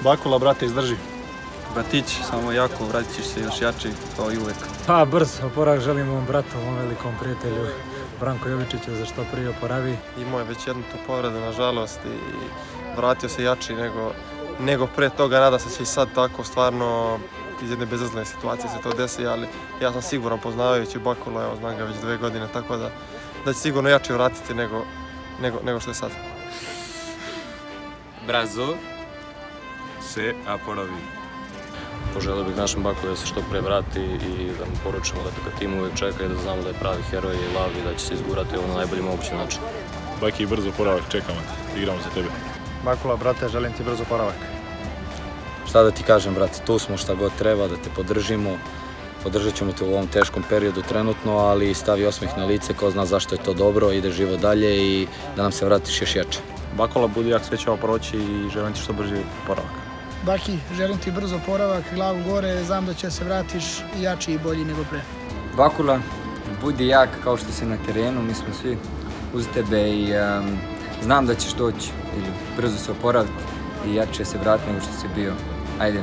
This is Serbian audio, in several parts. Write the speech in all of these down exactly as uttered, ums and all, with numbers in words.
Bakula, brate, izdrži. Bratić, samo jako, vratit ćeš se još jači, kao i uvek. Pa, brz oporavak želim mom bratu, mom velikom prijatelju Branko Jovičiću za što prije oporavi. Imao je već jednu tu povredu, nažalost, i vratio se jači nego, nego pre toga. Nadam se će i sad tako, stvarno, iz jedne bezazlene situacije se to desi, ali ja sam siguran, poznavajući Bakula, evo, znam ga već dve godine, tako da, da će sigurno jače vratiti nego, nego, nego što je sad. Brzo se oporavi. Poželio bih našem Bakulu da se što pre vrati i da mu poručimo da ga tim uvijek čeka i da znamo da je pravi heroj i lav i da će se izgurati ovo na najbolji mogući način. Baki, brzo oporavak, čekamo te, igramo za tebe. Bakula, brate, želim ti brzo oporavak. Šta da ti kažem, brate, tu smo šta god treba, da te podržimo. Podržat ćemo te u ovom teškom periodu trenutno, ali stavi osmeh na lice, ko zna zašto je to dobro, ide živo dalje i da nam se vratiš još jače. Bakula, budi jak, sve će ovo proći i želim ti što brži oporavak. Baki, želim ti brzo oporavak, glavu gore, znam da će se vratiš jači i bolji nego pre. Bakula, budi jak kao što si na terenu, mi smo svi uz tebe i um, znam da ćeš doći ili brzo se oporaviti i jače se vratiti nego što si bio. Ajde.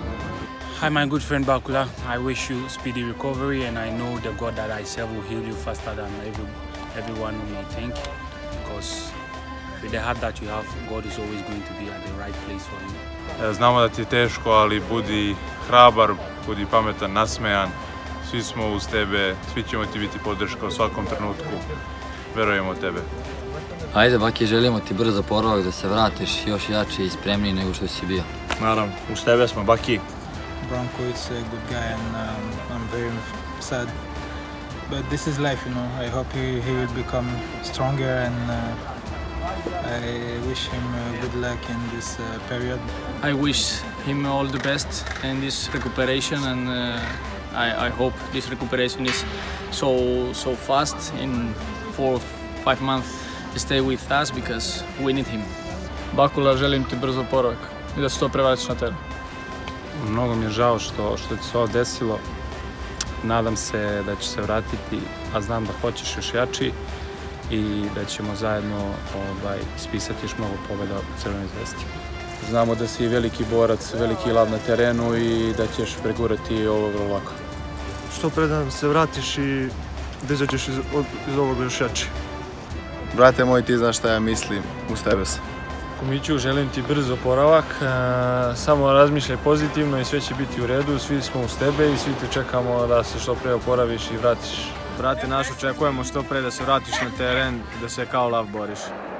Hi, my good friend Bakula. I wish you speedy recovery, and I know the God that I serve will heal you faster than every, everyone may think, because with the heart that you have, God is always going to be at the right place for you. Znamo da ti je teško, ali budi hrabar, budi pametan, nasmejan. Svi smo uz tebe, svi ćemo ti biti podrška u svakom trenutku. Verujemo u tebe. Ajde, Baki, želimo ti brzo oporavak, da se vratiš još jači i spremniji nego što si bio. Naravno, uz tebe smo, Baki. Branko is a good guy, and um, I'm very sad. But this is life, you know. I hope he, he will become stronger, and uh, I wish him uh, good luck in this uh, period. I wish him all the best in this recuperation, and uh, I, I hope this recuperation is so so fast in four five months to stay with us, because we need him. Bakula, želim ti brzo oporavak i da se to prevratiš na teren. Mnogo mi je žao što, što ti se ovo desilo. Nadam se da će se vratiti, a znam da hoćeš još jači i da ćemo zajedno ovaj, ispisati još mnogo pobjeda u Crvenoj zvezdi. Znamo da si veliki borac, veliki lav na terenu i da ćeš pregurati ovo vrlo lako. Što pre da se vratiš i da izađeš iz, iz ovoga još jači. Brate moj, ti znaš šta ja mislim, uz tebe sam. Kumiću, želim ti brz oporavak, e, samo razmišljaj pozitivno i sve će biti u redu, svi smo uz tebe i svi te čekamo da se što pre oporaviš i vratiš. Brate naš, očekujemo što pre da se vratiš na teren, da se kao lav boriš.